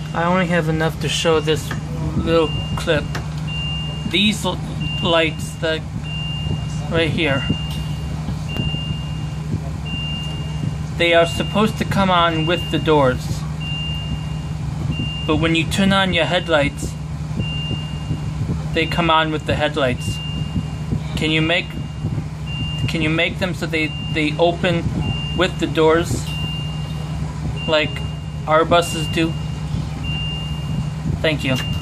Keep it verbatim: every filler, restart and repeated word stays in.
I only have enough to show this little clip. These lights that right here, they are supposed to come on with the doors, but when you turn on your headlights, they come on with the headlights. Can you make can you make them so they they open with the doors like our buses do? Thank you.